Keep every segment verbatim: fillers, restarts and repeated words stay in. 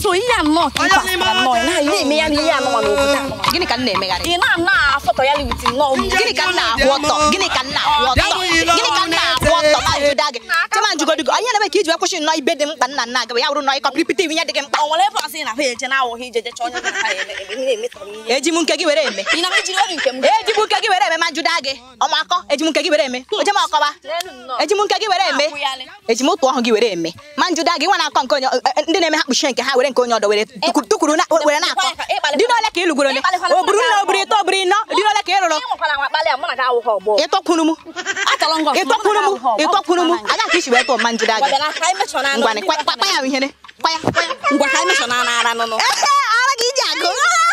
so ya no ki pa no na ile me ya ni ya no no buta gini kan na emegari ina na foto ya liwiti no gini kan na woto gini kan na woto gini kan na woto ma judage chama jugodugo anya na be ki jiwa kwushi no ibe dem kan na na ga ya wuru no ikopripiti wi nya de mpa onwere pa si na fe je na wo hije je chonye na ha ele ni eme to ni eji mu nke gi were eme ina me jiri ori nke m eji mu nke gi were eme ma judage o ma ko eji mu nke gi were eme o je ma ko ba eji mu nke gi were eme eji mu to ho gi were eme ma judage nwa na akọ nke onye ndị na eme ha kpushi nke ha were nke onye odo were tukuru na were na akọ di no le ka ilugoro ne oburu na oburu to oburu no di no le ka iroro ito kunu mu atalo ngo ito kunu mu ito kunu mu aga ka ishiwe to ma judage ngwane kwa kwa ya ihe ne kwa ya ngwa ka me so na na ara no no ara gi jago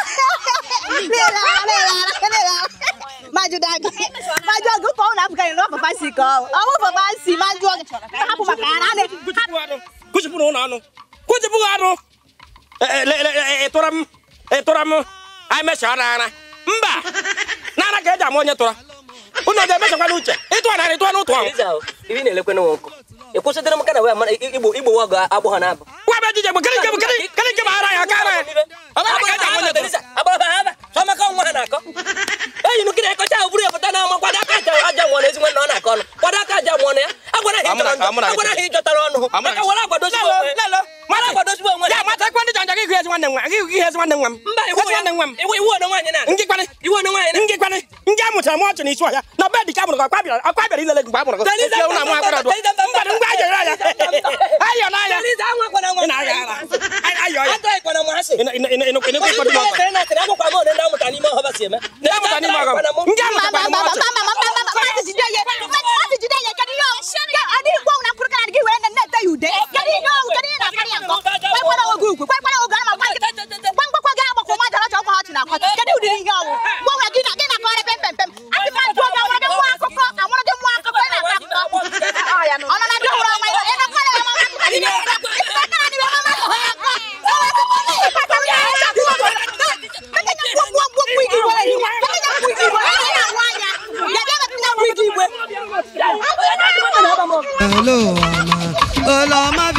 lela lela lela Majudage Majudage ko na Africa no papa si ko owo papa si Majudage hapu makara ne kujibu no na no kujibu aro eh eh toram eh toram ai me shara na mba nana ka eja mo nye tora uno je me shakwa n'uche itu ana itu anu to ibi na elekwe no wonko ekwusedere m kana we mana igbo igbo wago agbo ha na abụ wa be jije mo kali ke kali kali ke bara ya kara aba ka eja mo nye tora aba ba aba so maka nwa ha na akọ eyi nu kire ko cha oburu ebota na ma kwada ka ja aja mo na ezi nwa na akọ no kwada ka ja mo na agwara hi jotara agwara hi jotara onu maka wala agwado sibo lelo mara agwado sibo nwa ya mata kwandi janja ki hezi nwanne nwa ki hezi nwanne nwa mba iwu nwanne nwa iwu iwu na nwanne na ngi kwani iwu na nwanne ngi kwani ngi amuta mo otu ni isu ya na bedi ka mu ko kwabira akwabira ile le gba mu ko esi o na mu akwara do ngba ngba ajo ya ayo na ya ni za nwa kwa na nwa na ya ayo ya ata kwa na mu hase ina ina ina ina ko ko do na na na ko kwa mo na mutani mo ha basi eme na mutani mo ko ngi amuta kwa mo otu Hello, Mama. Hello, Mama.